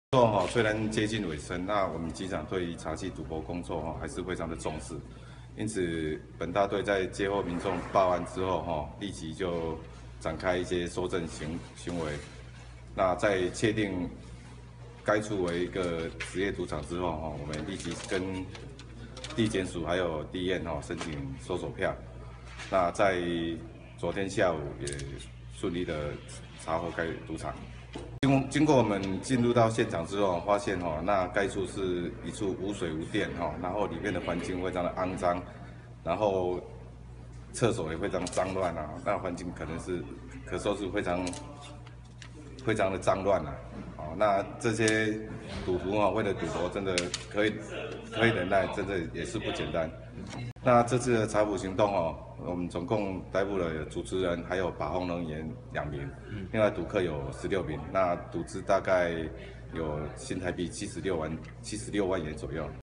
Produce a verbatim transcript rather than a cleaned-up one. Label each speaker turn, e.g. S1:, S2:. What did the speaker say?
S1: 作哈虽然接近尾声，那我们机长对于查缉赌博工作哈还是非常的重视，因此本大队在接获民众报案之后哈，立即就展开一些搜证行行为。那在确定该处为一个职业赌场之后哈，我们立即跟地检署还有地院哈申请搜索票。那在昨天下午也顺利的查获该赌场。经经过我们进入到现场之后，发现哈，那该处是一处无水无电哈，然后里面的环境非常的肮脏，然后厕所也非常脏乱啊，那环境可能是可说是非常非常的脏乱啊。哦，那这些赌徒啊，为了赌博，真的可以可以忍耐，真的也是不简单。那这次的查捕行动哦，我们总共逮捕了主持人还有把风人员两名，另外赌客有十六名，那赌资大概有新台币七十六万七十六万元左右。